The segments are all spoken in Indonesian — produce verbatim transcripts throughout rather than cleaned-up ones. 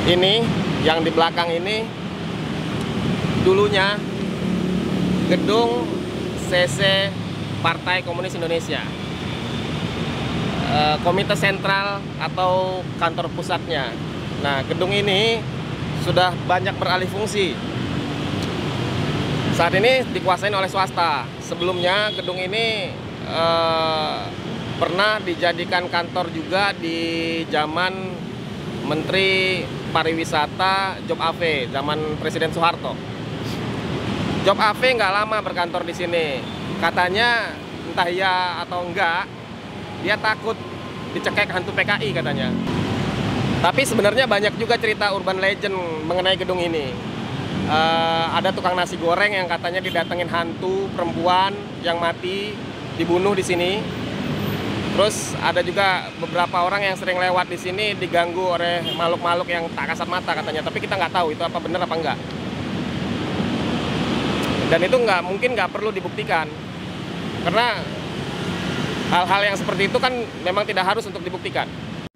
Ini yang di belakang ini dulunya gedung C C Partai Komunis Indonesia, e, Komite Sentral atau kantor pusatnya. Nah, gedung ini sudah banyak beralih fungsi. Saat ini dikuasain oleh swasta. Sebelumnya gedung ini e, pernah dijadikan kantor juga di zaman Menteri Pariwisata Job A V zaman Presiden Soeharto. Job A V nggak lama berkantor di sini. Katanya entah iya atau enggak, dia takut dicekek hantu P K I katanya. Tapi sebenarnya banyak juga cerita urban legend mengenai gedung ini. Uh, ada tukang nasi goreng yang katanya didatengin hantu perempuan yang mati, dibunuh di sini. Terus ada juga beberapa orang yang sering lewat di sini diganggu oleh makhluk-makhluk yang tak kasat mata katanya. Tapi kita nggak tahu itu apa benar apa enggak. Dan itu nggak mungkin nggak perlu dibuktikan, karena hal-hal yang seperti itu kan memang tidak harus untuk dibuktikan.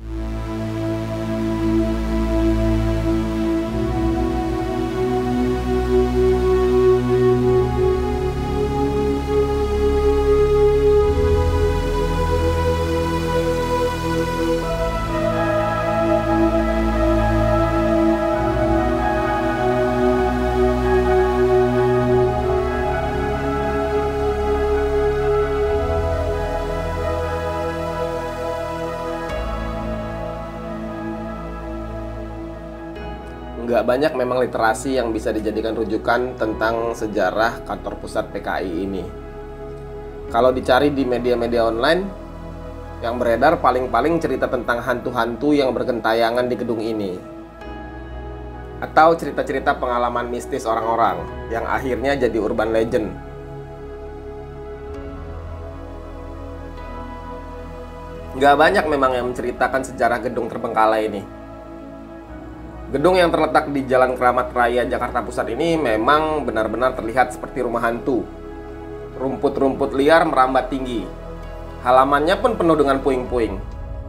Nggak banyak memang literasi yang bisa dijadikan rujukan tentang sejarah kantor pusat P K I ini. Kalau dicari di media-media online, yang beredar paling-paling cerita tentang hantu-hantu yang bergentayangan di gedung ini. Atau cerita-cerita pengalaman mistis orang-orang yang akhirnya jadi urban legend. Nggak banyak memang yang menceritakan sejarah gedung terbengkalai ini. Gedung yang terletak di Jalan Keramat Raya, Jakarta Pusat ini memang benar-benar terlihat seperti rumah hantu. Rumput-rumput liar merambat tinggi. Halamannya pun penuh dengan puing-puing.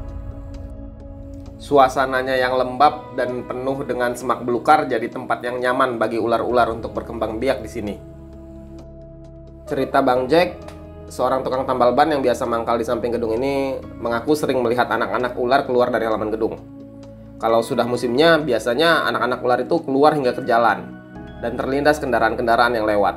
Suasananya yang lembab dan penuh dengan semak belukar jadi tempat yang nyaman bagi ular-ular untuk berkembang biak di sini. Cerita Bang Jack, seorang tukang tambal ban yang biasa mangkal di samping gedung ini, mengaku sering melihat anak-anak ular keluar dari halaman gedung. Kalau sudah musimnya, biasanya anak-anak ular itu keluar hingga ke jalan dan terlindas kendaraan-kendaraan yang lewat.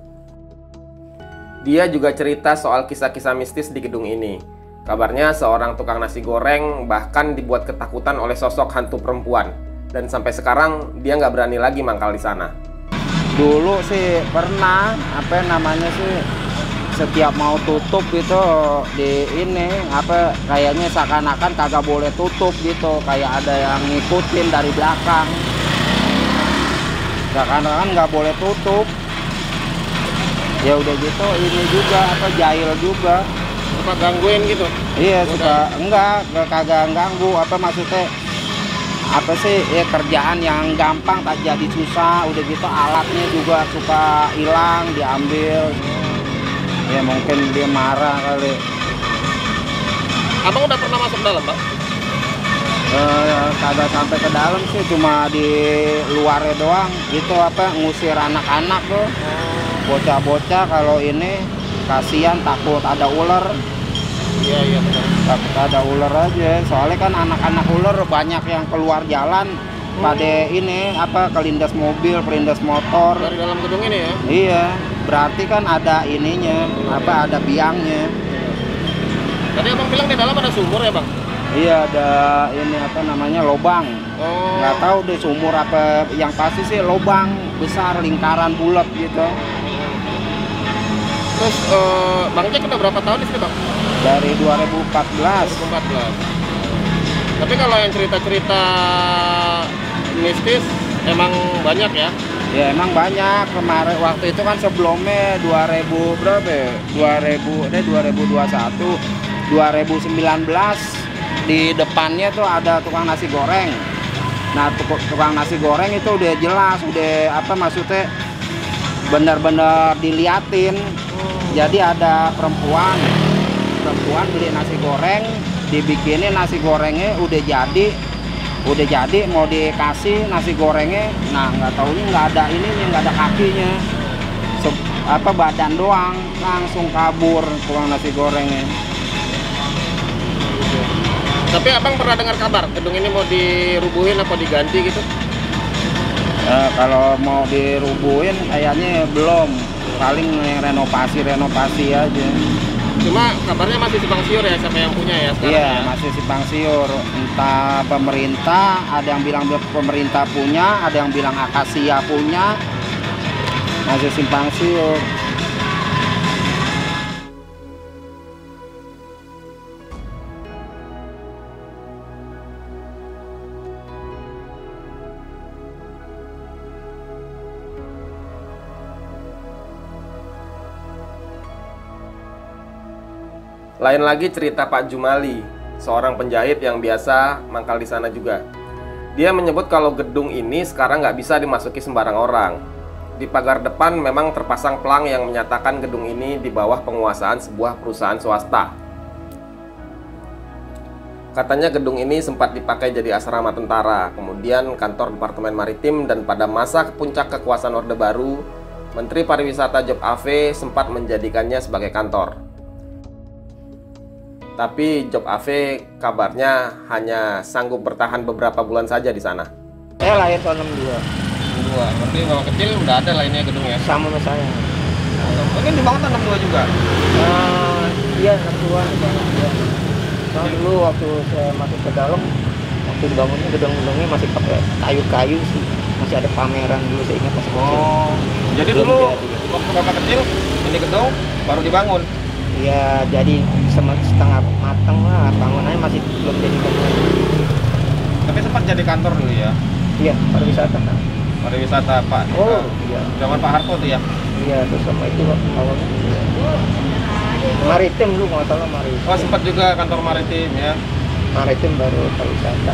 Dia juga cerita soal kisah-kisah mistis di gedung ini. Kabarnya seorang tukang nasi goreng bahkan dibuat ketakutan oleh sosok hantu perempuan. Dan sampai sekarang dia nggak berani lagi mangkal di sana. Dulu sih pernah, apa namanya sih, setiap mau tutup gitu di ini apa kayaknya seakan-akan kagak boleh tutup gitu, kayak ada yang ngikutin dari belakang, seakan-akan nggak boleh tutup. Ya udah gitu ini juga apa jahil juga Suka gangguin gitu? Iya Udah. Suka enggak kagak ganggu, apa maksudnya apa sih ya, kerjaan yang gampang tak jadi susah. Udah gitu alatnya juga suka hilang diambil. Ya mungkin dia marah kali. Abang udah pernah masuk dalam, Bang? Eh, kagak sampai ke dalam sih, cuma di luarnya doang. Itu apa ngusir anak-anak tuh, bocah-bocah. Kalau ini kasihan, takut ada ular. Iya iya benar. Takut ada ular aja. Soalnya kan anak-anak ular banyak yang keluar jalan hmm. pada ini apa kelindas mobil, kelindas motor. Dari dalam gedung ini ya? Iya. Berarti kan ada ininya, apa ada biangnya. Tadi abang bilang di dalam ada sumur ya, Bang? Iya, ada ini apa namanya lobang. Oh. Nggak tahu deh sumur apa, yang pasti sih lobang besar lingkaran bulat gitu. Terus uh, Bang Jack udah berapa tahun di sini, Bang? Dari dua ribu empat belas. dua ribu empat belas. Tapi kalau yang cerita-cerita mistis emang banyak ya? Ya emang banyak. Kemarin waktu itu kan sebelumnya dua ribu berapa ya? dua ribu deh dua ribu dua puluh satu, dua ribu sembilan belas di depannya tuh ada tukang nasi goreng. Nah, tukang nasi goreng itu udah jelas, udah apa maksudnya benar-benar diliatin. Jadi ada perempuan, perempuan beli nasi goreng, dibikinin nasi gorengnya udah jadi, Udah jadi mau dikasih nasi gorengnya, nah nggak taunya nggak ada ininya, nggak ada kakinya. Se- apa badan doang, langsung kabur tukang nasi gorengnya. Tapi abang pernah dengar kabar gedung ini mau dirubuhin apa diganti gitu? Eh, kalau mau dirubuhin kayaknya belum, paling yang renovasi-renovasi aja. Cuma kabarnya masih simpang siur ya siapa yang punya ya sekarang? Iya, ya? masih simpang siur. Entah pemerintah, ada yang bilang pemerintah punya, ada yang bilang Akasia punya, masih simpang siur. Lain lagi cerita Pak Jumali, seorang penjahit yang biasa mangkal di sana juga. Dia menyebut kalau gedung ini sekarang nggak bisa dimasuki sembarang orang. Di pagar depan memang terpasang pelang yang menyatakan gedung ini di bawah penguasaan sebuah perusahaan swasta. Katanya gedung ini sempat dipakai jadi asrama tentara, kemudian kantor Departemen Maritim, dan pada masa puncak kekuasaan Orde Baru, Menteri Pariwisata Job A V sempat menjadikannya sebagai kantor. Tapi Job A V kabarnya hanya sanggup bertahan beberapa bulan saja di sana. Saya lahir tahun enam dua. enam dua, berarti kalau kecil udah ada lah ini gedung ya? Sama sama saya. Mungkin dibangun tahun enam dua juga? Uh, iya, enam dua. Soalnya dulu waktu saya masuk ke dalam, waktu bangunnya gedung-gedungnya masih pakai kayu-kayu sih. Masih ada pameran dulu, saya ingat masih kecil. Oh, jadi Belum dulu jadi. waktu bapak kecil ini gedung baru dibangun? Iya, jadi sem- setengah matang lah, bangunannya masih belum jadi bangunan. Tapi sempat jadi kantor dulu ya? Iya, pariwisata. Pariwisata Pak? Oh, iya. Zaman Pak Harto tuh ya? Iya, terus sama itu awalnya. Maritim dulu, nggak salah maritim. Oh, sempat juga kantor maritim ya? Maritim baru pariwisata.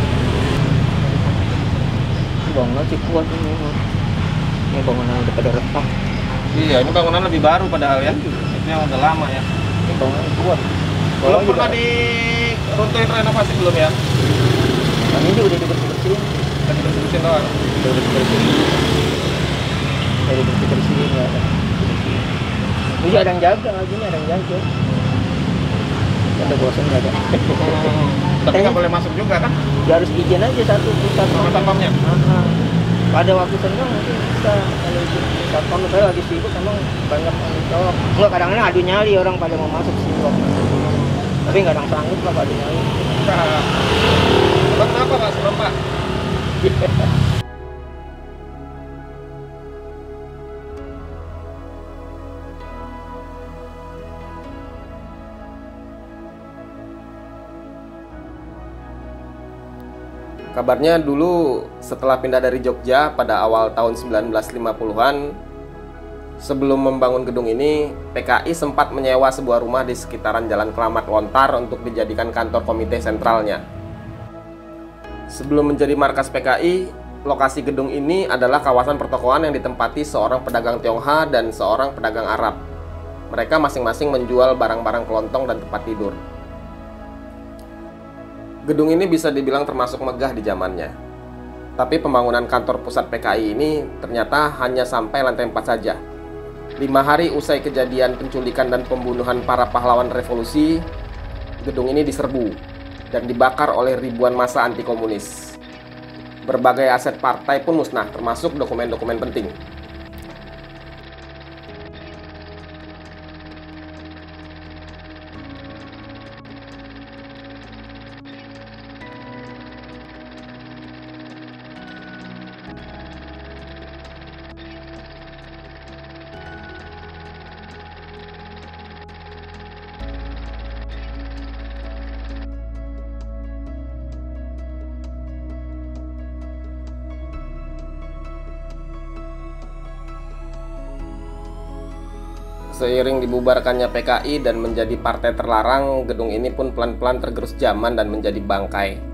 Bangunan sih kuat ini. Ini bangunan udah pada retak. Iya, ini bangunan lebih baru padahal ya? Ini yang udah lama ya? Ini bangunan kuat. Belum Kalau pernah juga- diruntuhin renovasi belum ya? Nah, ini udah dibersih-bersihin. Tadi bersih doang. Udah dibersih-bersihin. Udah dibersih-bersihin ya. Ini ada yang jaga, lagi ini ada yang jaga. Ada bosan nggak ada. Tapi nggak boleh masuk juga kan? Ya harus izin aja satu pusat. Sama satpamnya? Aha. Pada waktu senggang mungkin bisa, kalau izin satpam saya lagi sibuk emang banyak yang jawab. Enggak, kadang-kadang adu nyali orang pada mau masuk sih waktu itu. Tapi nggak ada yang sanggup lah pada nyali. Bang, kenapa Pak serem Pak? Kabarnya dulu setelah pindah dari Jogja pada awal tahun sembilan belas lima puluhan, sebelum membangun gedung ini, P K I sempat menyewa sebuah rumah di sekitaran Jalan Keramat Lontar untuk dijadikan kantor komite sentralnya. Sebelum menjadi markas P K I, lokasi gedung ini adalah kawasan pertokoan yang ditempati seorang pedagang Tionghoa dan seorang pedagang Arab. Mereka masing-masing menjual barang-barang kelontong dan tempat tidur. Gedung ini bisa dibilang termasuk megah di zamannya. Tapi pembangunan kantor pusat P K I ini ternyata hanya sampai lantai empat saja. Lima hari usai kejadian penculikan dan pembunuhan para pahlawan revolusi, gedung ini diserbu dan dibakar oleh ribuan massa anti komunis. Berbagai aset partai pun musnah, termasuk dokumen-dokumen penting. Seiring dibubarkannya P K I dan menjadi partai terlarang, gedung ini pun pelan-pelan tergerus zaman dan menjadi bangkai.